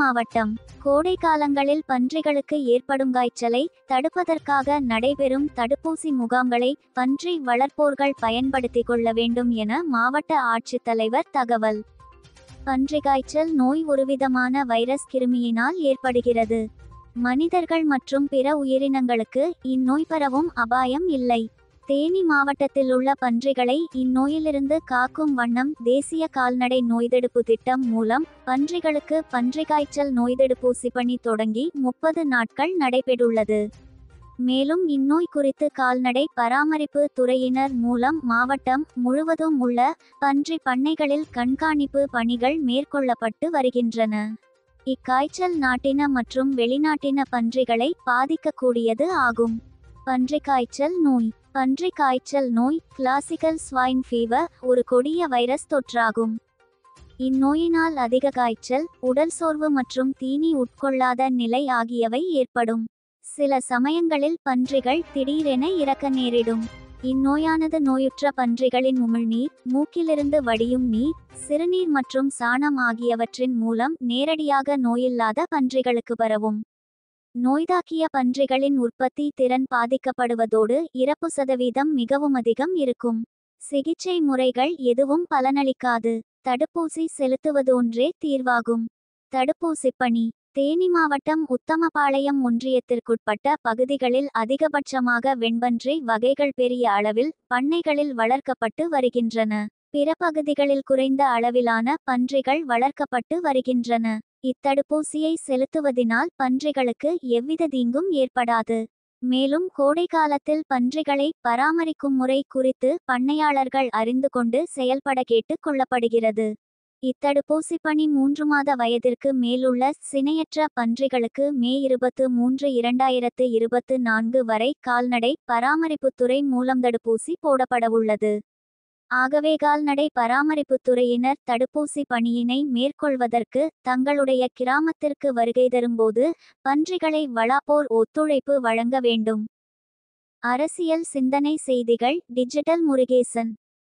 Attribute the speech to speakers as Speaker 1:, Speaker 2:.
Speaker 1: மாவட்டம். கோடை காலங்களில் பன்றிகளுக்கு ஏற்படும் காய்ச்சலை தடுப்பதற்காக நடைபெறும் தடுப்பூசி முகாம்களை பன்றி வளர்ப்போர்கள் பயன்படுத்திக் கொள்ள வேண்டும் என மாவட்ட ஆட்சித்தலைவர் தகவல். பன்றி காய்ச்சல் நோய் ஒருவிதமான வைரஸ் கிருமியினால் ஏற்படுகிறது. மனிதர்கள் மற்றும் பிற உயிரினங்களுக்கு இந்நோய் பரவும் அபாயம் இல்லை. தேனி மாவட்டத்தில் உள்ள பன்றிகளை இந்நோயிலிருந்து காக்கும் வண்ணம் தேசிய கால்நடை நோய்தடுப்பு திட்டம் மூலம் பன்றிகளுக்கு பன்றிக்காய்ச்சல் நோய்தடுப்பூசி பணி தொடங்கி 30 நாட்கள் நடைபெற்றுள்ளது. மேலும் இந்நோய் குறித்து கால்நடை பராமரிப்பு துறையினர் மூலம் மாவட்டம் முழுவதும் உள்ள பன்றி பண்ணைகளில் கண்காணிப்பு பணிகள் மேற்கொள்ளப்பட்டு வருகின்றன. இக்காய்ச்சல் நாட்டின மற்றும் வெளிநாட்டின பன்றிகளை பாதிக்கக்கூடியது ஆகும். பன்றிக்காய்ச்சல் நோய். பன்றிக்காய்ச்சல் நோய் கிளாசிக்கல் ஸ்வைன் ஃபீவர் ஒரு கொடிய வைரஸ் தொற்றாகும். இந்நோயினால் அதிக காய்ச்சல், உடல் சோர்வு மற்றும் தீனி உட்கொள்ளாத நிலை ஆகியவை ஏற்படும். சில சமயங்களில் பன்றிகள் திடீரென இறக்க நேரிடும். இந்நோயானது நோயுற்ற பன்றிகளின் உமிழ்நீர், மூக்கிலிருந்து வடியும் நீர், சிறுநீர் மற்றும் சாணம் ஆகியவற்றின் மூலம் நேரடியாக நோயில்லாத பன்றிகளுக்கு பரவும். நோய்தாக்கிய பன்றிகளின் உற்பத்தி திறன் பாதிக்கப்படுவதோடு இறப்பு சதவீதம் மிகவும் அதிகம் இருக்கும். சிகிச்சை முறைகள் எதுவும் பலனளிக்காது. தடுப்பூசி செலுத்துவதொன்றே தீர்வாகும். தடுப்பூசி பணி. தேனி மாவட்டம் உத்தமபாளையம் ஒன்றியத்திற்குட்பட்ட பகுதிகளில் அதிகபட்சமாக வெண்பன்றி வகைகள் பெரிய அளவில் பண்ணைகளில் வளர்க்கப்பட்டு வருகின்றன. பிற பகுதிகளில் குறைந்த அளவிலான பன்றிகள் வளர்க்கப்பட்டு வருகின்றன. இத்தடுப்பூசியை செலுத்துவதினால் பன்றிகளுக்கு எவ்வித தீங்கும் ஏற்படாது. மேலும் கோடை காலத்தில் பன்றிகளை பராமரிக்கும் முறை குறித்து பண்ணையாளர்கள் அறிந்து கொண்டு செயல்பட கேட்டுக் கொள்ளப்படுகிறது. இத்தடுப்பூசி பணி 3 மாத வயதிற்கு மேலுள்ள சினையற்ற பன்றிகளுக்கு மே 23, 2024 வரை கால்நடை பராமரிப்புத்துறை மூலம் தடுப்பூசி போடப்படவுள்ளது. ஆகவே கால்நடை பராமரிப்புத்துறையினர் தடுப்பூசி பணியினை மேற்கொள்வதற்கு தங்களுடைய கிராமத்திற்கு வருகை தரும்போது பன்றிகளை வளர்ப்போர் ஒத்துழைப்பு வழங்க வேண்டும். அரசியல் சிந்தனை செய்திகள். டிஜிட்டல் முருகேசன்.